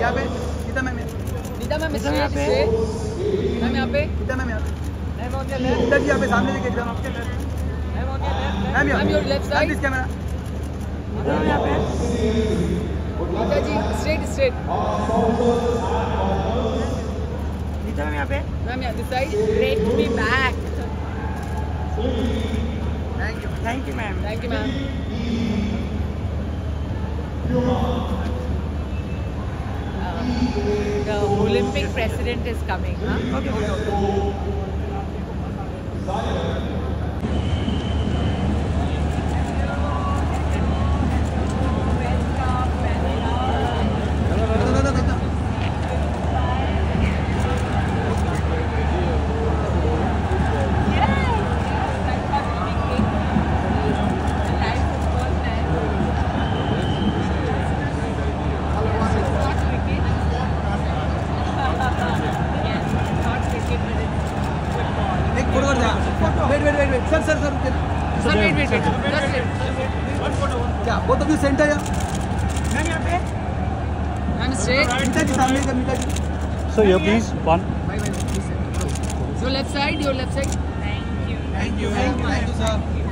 यहाँ पे गीता मैम यहाँ पे, मैम यहाँ पे, गीता मैम यहाँ पे, ma'am on your left, Geeta ji यहाँ पे सामने देखिए एकदम ma'am on your left, ma'am ma'am your left side, this camera ma'am यहाँ पे, गीता जी स्ट्रेट, गीता मैम यहाँ पे, मैम यहाँ this side, let me back, thank you ma'am, thank you ma'am. The Olympic president is coming, huh? Okay. एक photo कर दे, wait sir Sir, wait. Just wait. क्या वो तो भी सेंटर है मैम यहाँ पे, I'm straight. गीता जी सामने का Geeta ji, So here please, one. Your left side. Thank you sir.